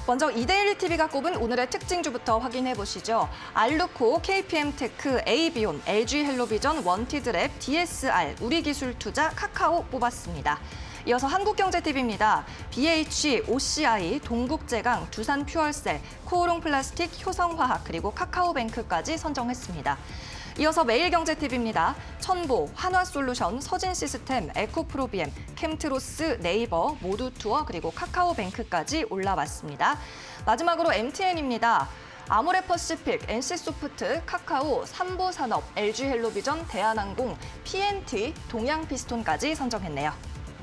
먼저 이데일리TV가 꼽은 오늘의 특징주부터 확인해 보시죠. 알루코, KPM테크, 에이비온, LG헬로비전, 원티드랩, DSR, 우리기술투자, 카카오 뽑았습니다. 이어서 한국경제TV입니다. BH, OCI, 동국제강, 두산퓨얼셀, 코오롱플라스틱, 효성화학, 그리고 카카오뱅크까지 선정했습니다. 이어서 매일경제TV입니다. 천보, 한화솔루션, 서진시스템, 에코프로비엠, 캠트로스, 네이버, 모두투어, 그리고 카카오뱅크까지 올라왔습니다. 마지막으로 MTN입니다. 아모레퍼시픽, NC소프트, 카카오, 삼보산업, LG헬로비전, 대한항공, PNT, 동양피스톤까지 선정했네요.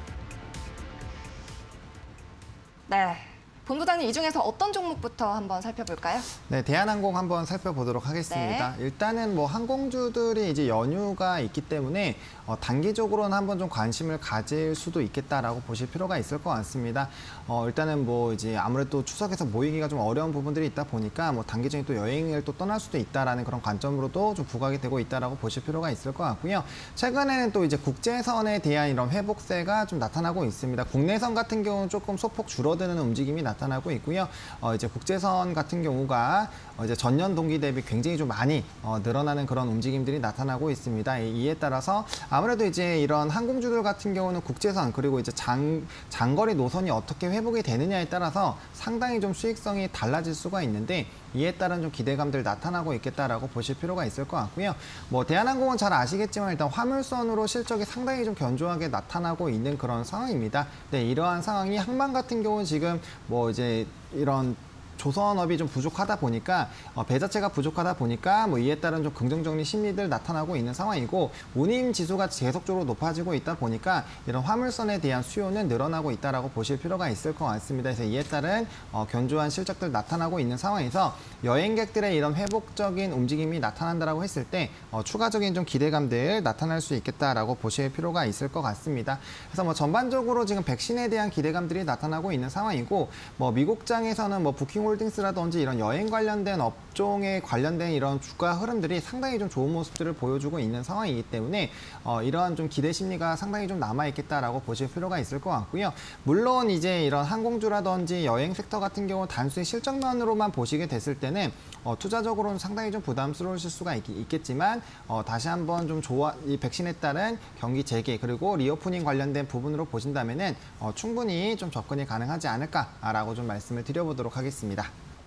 네. 본부장님, 이 중에서 어떤 종목부터 한번 살펴볼까요? 네, 대한항공 한번 살펴보도록 하겠습니다. 네. 일단은 뭐 항공주들이 이제 연휴가 있기 때문에 단기적으로는 한번 좀 관심을 가질 수도 있겠다라고 보실 필요가 있을 것 같습니다. 일단은 뭐 이제 아무래도 추석에서 모이기가 좀 어려운 부분들이 있다 보니까 뭐 단기적인 또 여행을 또 떠날 수도 있다라는 그런 관점으로도 좀 부각이 되고 있다라고 보실 필요가 있을 것 같고요. 최근에는 또 이제 국제선에 대한 이런 회복세가 좀 나타나고 있습니다. 국내선 같은 경우는 조금 소폭 줄어드는 움직임이 나타나고 있고요. 이제 국제선 같은 경우가 이제 전년 동기 대비 굉장히 좀 많이 늘어나는 그런 움직임들이 나타나고 있습니다. 이에 따라서 아무래도 이제 이런 항공주들 같은 경우는 국제선 그리고 이제 장거리 노선이 어떻게 회복이 되느냐에 따라서 상당히 좀 수익성이 달라질 수가 있는데 이에 따른 좀 기대감들 나타나고 있겠다라고 보실 필요가 있을 것 같고요. 뭐 대한항공은 잘 아시겠지만 일단 화물선으로 실적이 상당히 좀 견조하게 나타나고 있는 그런 상황입니다. 네, 이러한 상황이 항만 같은 경우는 지금 뭐 이제 이런 조선업이 좀 부족하다 보니까 배 자체가 부족하다 보니까 뭐 이에 따른 좀 긍정적인 심리들 나타나고 있는 상황이고 운임 지수가 계속적으로 높아지고 있다 보니까 이런 화물선에 대한 수요는 늘어나고 있다라고 보실 필요가 있을 것 같습니다. 그래서 이에 따른 견조한 실적들 나타나고 있는 상황에서 여행객들의 이런 회복적인 움직임이 나타난다라고 했을 때 추가적인 좀 기대감들 나타날 수 있겠다라고 보실 필요가 있을 것 같습니다. 그래서 뭐 전반적으로 지금 백신에 대한 기대감들이 나타나고 있는 상황이고 뭐 미국장에서는 뭐 부킹홀딩스라든지 이런 여행 관련된 업종에 관련된 이런 주가 흐름들이 상당히 좀 좋은 모습들을 보여주고 있는 상황이기 때문에 이러한 좀 기대 심리가 상당히 좀 남아있겠다라고 보실 필요가 있을 것 같고요. 물론 이제 이런 항공주라든지 여행 섹터 같은 경우 단순히 실적면으로만 보시게 됐을 때는 투자적으로는 상당히 좀 부담스러우실 수가 있겠지만 다시 한번 좀 이 백신에 따른 경기 재개 그리고 리오프닝 관련된 부분으로 보신다면은 충분히 좀 접근이 가능하지 않을까라고 좀 말씀을 드려보도록 하겠습니다.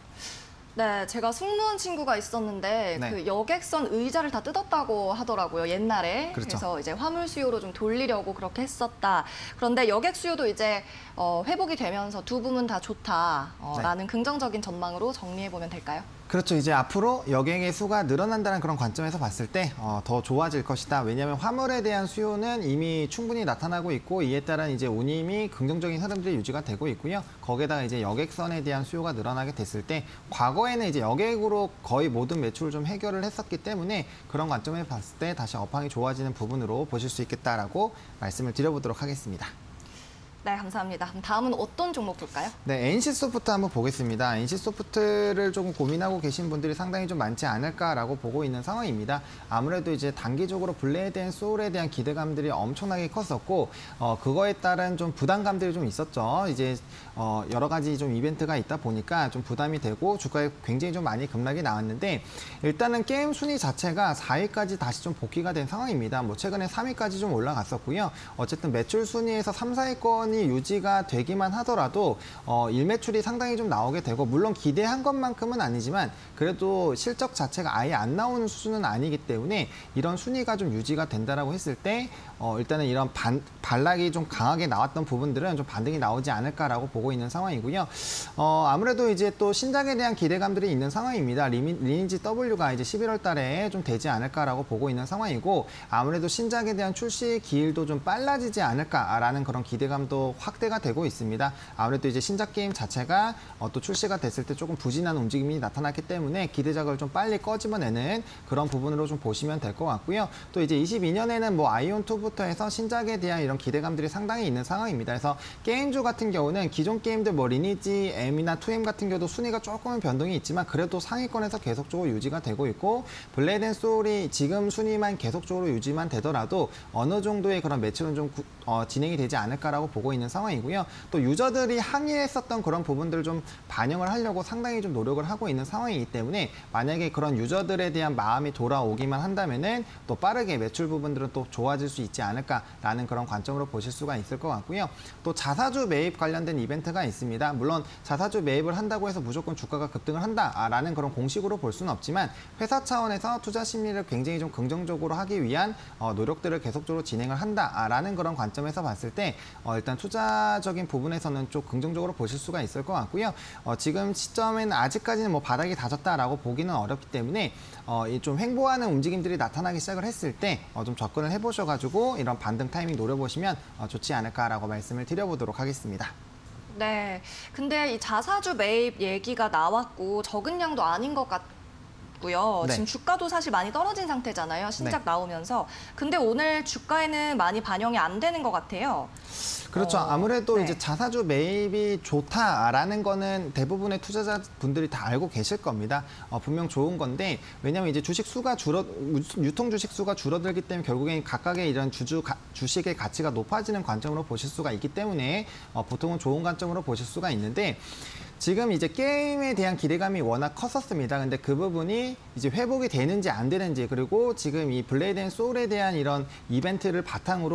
네, 제가 승무원 친구가 있었는데 네. 그 여객선 의자를 다 뜯었다고 하더라고요, 옛날에. 그렇죠. 그래서 이제 화물 수요로 좀 돌리려고 그렇게 했었다. 그런데 여객 수요도 이제 회복이 되면서 두 부문 다 좋다라는 긍정적인 전망으로 정리해보면 될까요? 그렇죠. 이제 앞으로 여객의 수가 늘어난다는 그런 관점에서 봤을 때 더 좋아질 것이다. 왜냐하면 화물에 대한 수요는 이미 충분히 나타나고 있고 이에 따른 이제 운임이 긍정적인 흐름들이 유지가 되고 있고요. 거기에다가 이제 여객선에 대한 수요가 늘어나게 됐을 때 과거에는 이제 여객으로 거의 모든 매출을 좀 해결을 했었기 때문에 그런 관점에 봤을 때 다시 업황이 좋아지는 부분으로 보실 수 있겠다라고 말씀을 드려보도록 하겠습니다. 네, 감사합니다. 그럼 다음은 어떤 종목 볼까요? 네, NC소프트 한번 보겠습니다. NC소프트를 조금 고민하고 계신 분들이 상당히 좀 많지 않을까라고 보고 있는 상황입니다. 아무래도 이제 단기적으로 블레이드 앤 소울에 대한 기대감들이 엄청나게 컸었고 그거에 따른 좀 부담감들이 좀 있었죠. 이제 여러 가지 좀 이벤트가 있다 보니까 좀 부담이 되고 주가에 굉장히 좀 많이 급락이 나왔는데 일단은 게임 순위 자체가 4위까지 다시 좀 복귀가 된 상황입니다. 뭐 최근에 3위까지 좀 올라갔었고요. 어쨌든 매출 순위에서 3, 4위권 유지가 되기만 하더라도 일매출이 상당히 좀 나오게 되고 물론 기대한 것만큼은 아니지만 그래도 실적 자체가 아예 안 나오는 수준은 아니기 때문에 이런 순위가 좀 유지가 된다라고 했을 때 일단은 이런 반락이 좀 강하게 나왔던 부분들은 좀 반등이 나오지 않을까라고 보고 있는 상황이고요. 아무래도 이제 또 신작에 대한 기대감들이 있는 상황입니다. 리니지 W가 이제 11월 달에 좀 되지 않을까라고 보고 있는 상황이고 아무래도 신작에 대한 출시 기일도 좀 빨라지지 않을까라는 그런 기대감도 확대가 되고 있습니다. 아무래도 이제 신작 게임 자체가 또 출시가 됐을 때 조금 부진한 움직임이 나타났기 때문에 기대작을 좀 빨리 꺼집어내는 그런 부분으로 좀 보시면 될 것 같고요. 또 이제 22년에는 뭐 아이온2부터 게임부터 해서 신작에 대한 이런 기대감들이 상당히 있는 상황입니다. 그래서 게임주 같은 경우는 기존 게임들 뭐 리니지 M이나 2M 같은 경우도 순위가 조금은 변동이 있지만 그래도 상위권에서 계속적으로 유지가 되고 있고, 블레이드 앤 소울이 지금 순위만 계속적으로 유지만 되더라도 어느 정도의 그런 매출은 좀 진행이 되지 않을까라고 보고 있는 상황이고요. 또 유저들이 항의했었던 그런 부분들을 좀 반영을 하려고 상당히 좀 노력을 하고 있는 상황이기 때문에, 만약에 그런 유저들에 대한 마음이 돌아오기만 한다면은 또 빠르게 매출 부분들은 또 좋아질 수 있지 않을까라는 그런 관점으로 보실 수가 있을 것 같고요. 또 자사주 매입 관련된 이벤트가 있습니다. 물론 자사주 매입을 한다고 해서 무조건 주가가 급등을 한다라는 그런 공식으로 볼 수는 없지만, 회사 차원에서 투자 심리를 굉장히 좀 긍정적으로 하기 위한 노력들을 계속적으로 진행을 한다라는 그런 관점에서 봤을 때 일단 투자적인 부분에서는 좀 긍정적으로 보실 수가 있을 것 같고요. 지금 시점에는 아직까지는 뭐 바닥이 다졌다라고 보기는 어렵기 때문에 좀 횡보하는 움직임들이 나타나기 시작을 했을 때 좀 접근을 해보셔가지고 이런 반등 타이밍 노려보시면 좋지 않을까라고 말씀을 드려보도록 하겠습니다. 네. 근데 이 자사주 매입 얘기가 나왔고 적은 양도 아닌 것 같고요. 네. 지금 주가도 사실 많이 떨어진 상태잖아요. 신작 네. 나오면서. 근데 오늘 주가에는 많이 반영이 안 되는 것 같아요. 그렇죠. 아무래도 네. 이제 자사주 매입이 좋다라는 거는 대부분의 투자자분들이 다 알고 계실 겁니다. 분명 좋은 건데, 왜냐하면 이제 유통 주식 수가 줄어들기 때문에 결국엔 각각의 이런 주식의 가치가 높아지는 관점으로 보실 수가 있기 때문에 보통은 좋은 관점으로 보실 수가 있는데, 지금 이제 게임에 대한 기대감이 워낙 컸었습니다. 근데 그 부분이 이제 회복이 되는지 안 되는지, 그리고 지금 이 블레이드 앤 소울에 대한 이런 이벤트를 바탕으로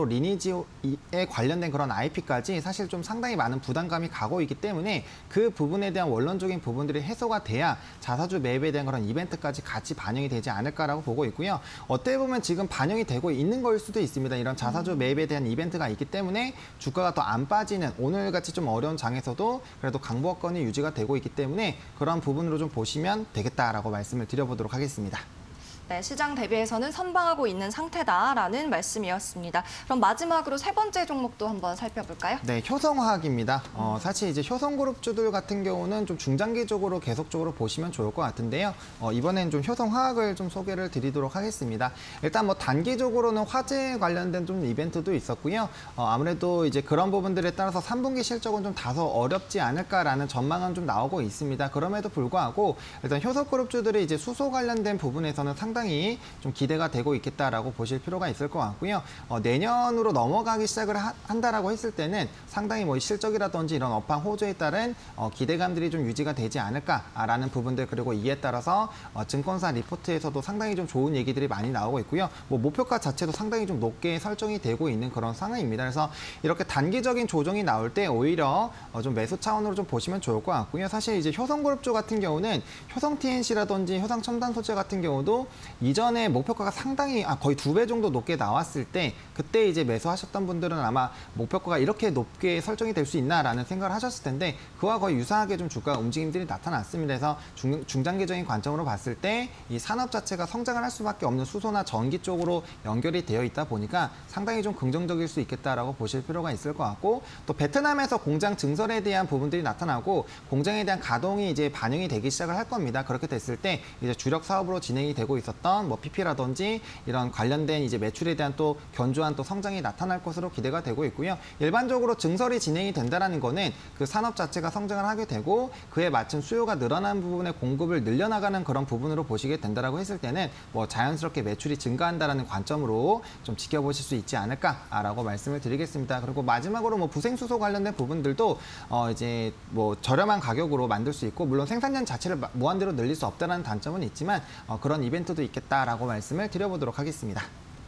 리니지에 관련된 그런 IP까지 사실 좀 상당히 많은 부담감이 가고 있기 때문에, 그 부분에 대한 원론적인 부분들이 해소가 돼야 자사주 매입에 대한 그런 이벤트까지 같이 반영이 되지 않을까라고 보고 있고요. 어떻게 보면 지금 반영이 되고 있는 걸 수도 있습니다. 이런 자사주 매입에 대한 이벤트가 있기 때문에 주가가 더 안 빠지는, 오늘같이 좀 어려운 장에서도 그래도 강보합권이 유지가 되고 있기 때문에 그런 부분으로 좀 보시면 되겠다라고 말씀을 드려보도록 하겠습니다. 네, 시장 대비해서는 선방하고 있는 상태다라는 말씀이었습니다. 그럼 마지막으로 세 번째 종목도 한번 살펴볼까요? 네, 효성화학입니다. 사실 이제 효성그룹주들 같은 경우는 좀 중장기적으로 계속적으로 보시면 좋을 것 같은데요. 이번엔 좀 효성화학을 좀 소개를 드리도록 하겠습니다. 일단 뭐 단기적으로는 화재 관련된 좀 이벤트도 있었고요. 아무래도 이제 그런 부분들에 따라서 3분기 실적은 좀 다소 어렵지 않을까라는 전망은 좀 나오고 있습니다. 그럼에도 불구하고 일단 효성그룹주들이 이제 수소 관련된 부분에서는 상당히 좀 기대가 되고 있겠다라고 보실 필요가 있을 것 같고요. 내년으로 넘어가기 시작을 한다라고 했을 때는 상당히 뭐 실적이라든지 이런 업황 호조에 따른 기대감들이 좀 유지가 되지 않을까라는 부분들, 그리고 이에 따라서 증권사 리포트에서도 상당히 좀 좋은 얘기들이 많이 나오고 있고요. 뭐 목표가 자체도 상당히 좀 높게 설정이 되고 있는 그런 상황입니다. 그래서 이렇게 단기적인 조정이 나올 때 오히려 좀 매수 차원으로 좀 보시면 좋을 것 같고요. 사실 이제 효성그룹주 같은 경우는 효성 TNC라든지 효성 첨단소재 같은 경우도 이전에 목표가가 상당히 거의 2배 정도 높게 나왔을 때, 그때 이제 매수하셨던 분들은 아마 목표가가 이렇게 높게 설정이 될 수 있나라는 생각을 하셨을 텐데, 그와 거의 유사하게 좀 주가 움직임들이 나타났습니다. 그래서 중장기적인 관점으로 봤을 때 이 산업 자체가 성장을 할 수밖에 없는 수소나 전기 쪽으로 연결이 되어 있다 보니까 상당히 좀 긍정적일 수 있겠다라고 보실 필요가 있을 것 같고, 또 베트남에서 공장 증설에 대한 부분들이 나타나고 공장에 대한 가동이 이제 반영이 되기 시작을 할 겁니다. 그렇게 됐을 때 이제 주력 사업으로 진행이 되고 있었던 뭐 PP라든지 이런 관련된 이제 매출에 대한 또 견조한 또 성장이 나타날 것으로 기대가 되고 있고요. 일반적으로 증설이 진행이 된다라는 거는 그 산업 자체가 성장을 하게 되고 그에 맞춘 수요가 늘어난 부분의 공급을 늘려나가는 그런 부분으로 보시게 된다라고 했을 때는 뭐 자연스럽게 매출이 증가한다라는 관점으로 좀 지켜보실 수 있지 않을까라고 말씀을 드리겠습니다. 그리고 마지막으로 뭐 부생수소 관련된 부분들도 이제 뭐 저렴한 가격으로 만들 수 있고, 물론 생산량 자체를 무한대로 늘릴 수 없다는 단점은 있지만 그런 이벤트도 있겠다라고 말씀을 드려보도록 하겠습니다.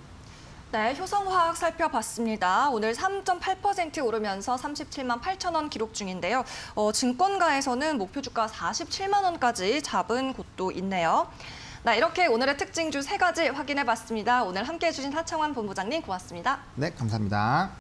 네, 효성화학 살펴봤습니다. 오늘 3.8% 오르면서 37만 8천 원 기록 중인데요. 증권가에서는 목표 주가 47만 원까지 잡은 곳도 있네요. 네, 이렇게 오늘의 특징주 3가지 확인해봤습니다. 오늘 함께해 주신 하창환 본부장님 고맙습니다. 네, 감사합니다.